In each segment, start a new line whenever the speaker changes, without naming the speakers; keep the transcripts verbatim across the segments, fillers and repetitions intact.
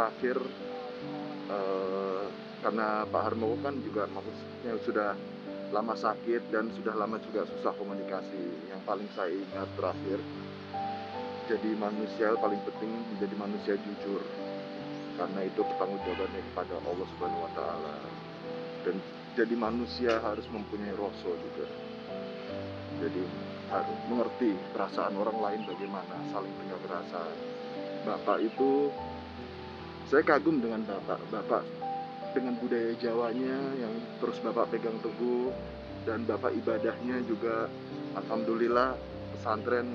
terakhir eh, karena Pak Harmoko kan juga maksudnya sudah lama sakit dan sudah lama juga susah komunikasi. Yang paling saya ingat terakhir, jadi manusia paling penting menjadi manusia jujur, karena itu pertanggungjawabannya kepada Allah Subhanahu Wa Taala. Dan jadi manusia harus mempunyai rasa juga. Jadi harus mengerti perasaan orang lain bagaimana, saling punya perasaan. Bapak itu, saya kagum dengan Bapak. Bapak dengan budaya Jawanya yang terus Bapak pegang teguh, dan Bapak ibadahnya juga alhamdulillah pesantren,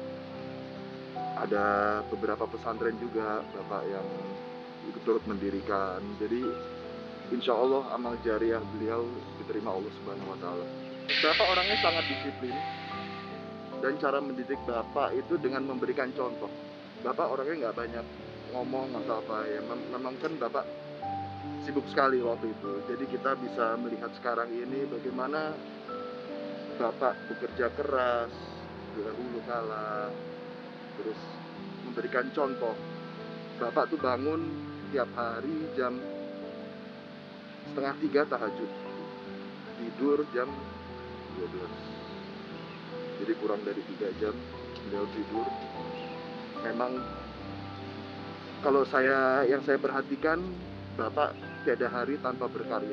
ada beberapa pesantren juga Bapak yang ikut turut mendirikan. Jadi insya Allah amal jariah beliau diterima Allah Subhanahu Wa Taala. Bapak orangnya sangat disiplin, dan cara mendidik Bapak itu dengan memberikan contoh. Bapak orangnya nggak banyak ngomong atau apa ya, memang kan Bapak sibuk sekali waktu itu. Jadi kita bisa melihat sekarang ini bagaimana Bapak bekerja keras dahulu kala, terus memberikan contoh. Bapak tuh bangun tiap hari jam setengah tiga tahajud, tidur jam dua belas. Jadi kurang dari tiga jam beliau tidur. Memang kalau saya yang saya perhatikan, Bapak tiada hari tanpa berkarya.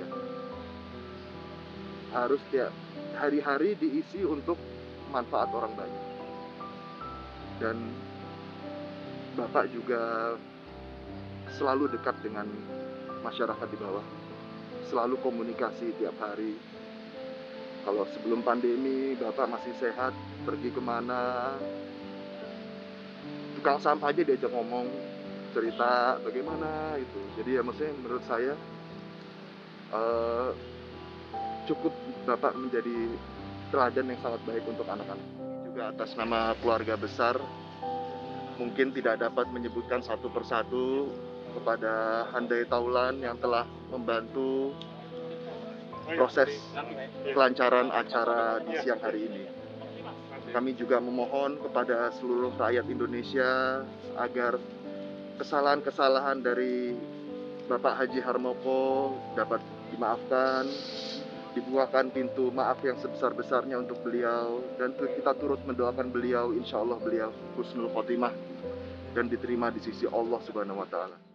Harus tiap hari-hari diisi untuk manfaat orang banyak. Dan Bapak juga selalu dekat dengan masyarakat di bawah. Selalu komunikasi tiap hari. Kalau sebelum pandemi Bapak masih sehat, pergi kemana, tukang sampah aja diajak ngomong, cerita bagaimana itu. Jadi ya maksudnya menurut saya uh, cukup Bapak menjadi teladan yang sangat baik untuk anak-anak. Juga atas nama keluarga besar, mungkin tidak dapat menyebutkan satu persatu kepada Handai Taulan yang telah membantu proses kelancaran acara di siang hari ini. Kami juga memohon kepada seluruh rakyat Indonesia agar kesalahan-kesalahan dari Bapak Haji Harmoko dapat dimaafkan, dibukakan pintu maaf yang sebesar-besarnya untuk beliau, dan kita turut mendoakan beliau, insya Allah beliau husnul khotimah dan diterima di sisi Allah Subhanahu Wa Taala.